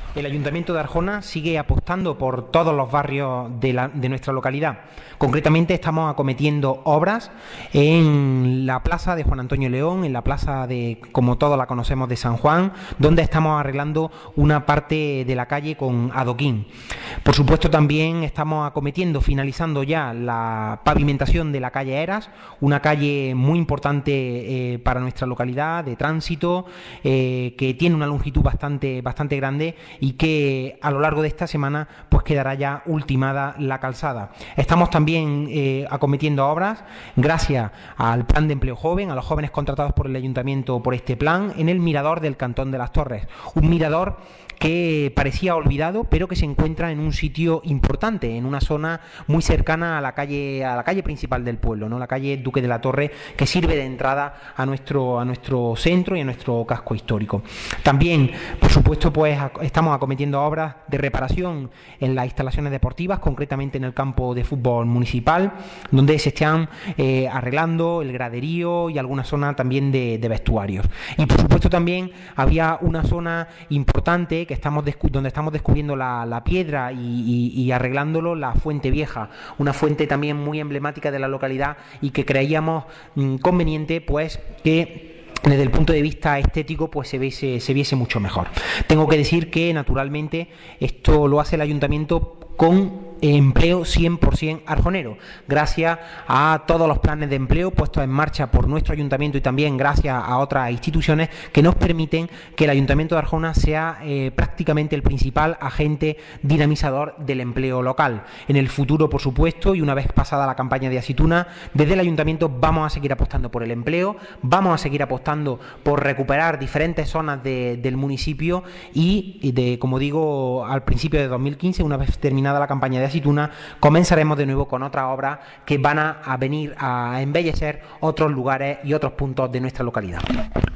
El Ayuntamiento de Arjona sigue apostando por todos los barrios de nuestra localidad. Concretamente estamos acometiendo obras en la plaza de Juan Antonio León, en la plaza de, como todos la conocemos, de San Juan, donde estamos arreglando una parte de la calle con adoquín. Por supuesto también estamos acometiendo, finalizando ya la pavimentación de la calle Eras, una calle muy importante para nuestra localidad, de tránsito, que tiene una longitud bastante grande y que a lo largo de esta semana pues quedará ya ultimada la calzada. Estamos también acometiendo obras gracias al plan de empleo joven, a los jóvenes contratados por el Ayuntamiento por este plan, en el mirador del Cantón de las Torres, un mirador que parecía olvidado, pero que se encuentra en un sitio importante, en una zona muy cercana a la calle principal del pueblo, ¿no? La calle Duque de la Torre, que sirve de entrada a nuestro centro y a nuestro casco histórico. También, por supuesto, pues estamos acometiendo obras de reparación en las instalaciones deportivas, concretamente en el campo de fútbol municipal, donde se están arreglando el graderío y alguna zona también de vestuarios. Y por supuesto también había una zona importante donde estamos descubriendo la piedra y arreglándolo, la Fuente Vieja, una fuente también muy emblemática de la localidad y que creíamos conveniente pues que desde el punto de vista estético pues se viese mucho mejor. Tengo que decir que naturalmente esto lo hace el Ayuntamiento con empleo 100% arjonero, gracias a todos los planes de empleo puestos en marcha por nuestro Ayuntamiento y también gracias a otras instituciones que nos permiten que el Ayuntamiento de Arjona sea prácticamente el principal agente dinamizador del empleo local. En el futuro, por supuesto, y una vez pasada la campaña de aceituna, desde el Ayuntamiento vamos a seguir apostando por el empleo, vamos a seguir apostando por recuperar diferentes zonas del municipio y como digo, al principio de 2015, una vez terminada la campaña de aceituna, comenzaremos de nuevo con otras obras que van a venir a embellecer otros lugares y otros puntos de nuestra localidad.